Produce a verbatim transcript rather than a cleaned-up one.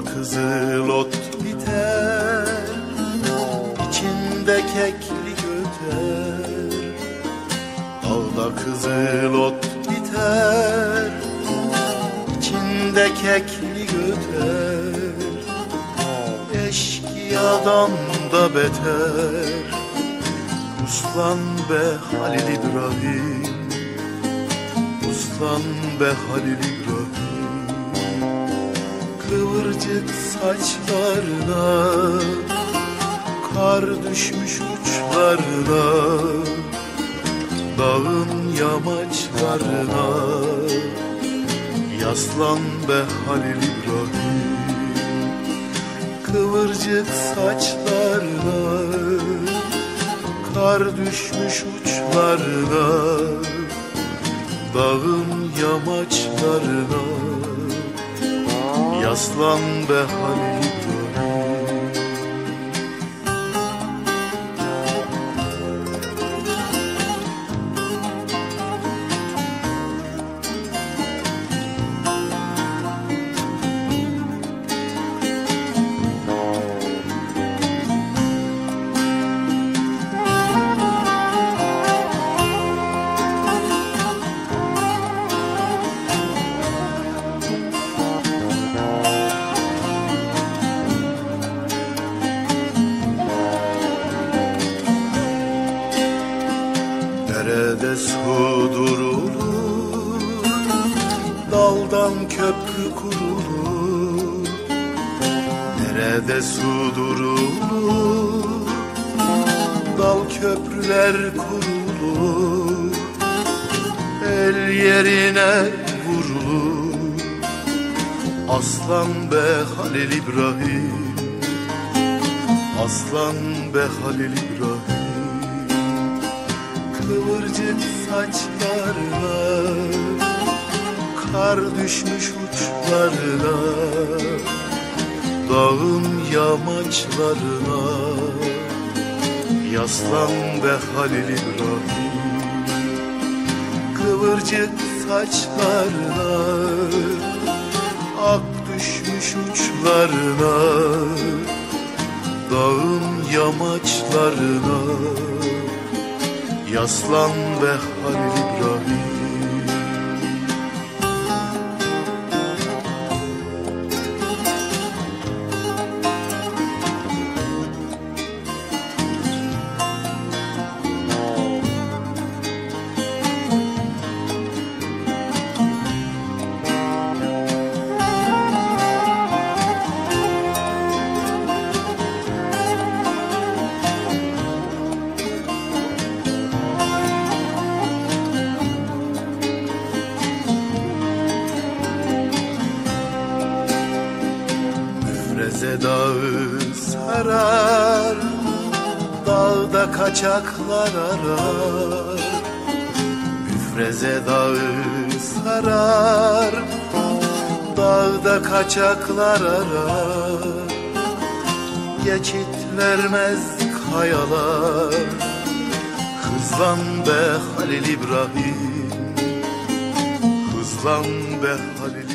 kızıl ot biter, içinde keklik öter. Dağda kızıl ot biter, içinde keklik öter. Eşkıyadan da beter, uslan be Halil İbrahim, uslan be Halil İbrahim. Kıvırcık saçlarına kar düşmüş uçlarına, dağın yamaçlarına yaslan be Halil İbrahim. Kıvırcık saçlarına kar düşmüş uçlarına, dağın yamaçlarına yaslan be Halil İbrahim. Derede su durulur, daldan köprü kurulur. Derede su durulur, dal köprüler kurulur. El yerine vurulur, aslan be Halil İbrahim, aslan be Halil İbrahim. Kıvırcık saçlarına kar düşmüş uçlarına, dağın yamaçlarına yaslan be Halil İbrahim. Kıvırcık saçlarına ak düşmüş uçlarına, dağın yamaçlarına yaslan be Halil İbrahim. Müfreze dağı sarar, dağda kaçaklar arar. Müfreze dağı sarar, dağda kaçaklar arar. Geçit vermez kayalar, hızlan be Halil İbrahim, hızlan be Halil İbrahim.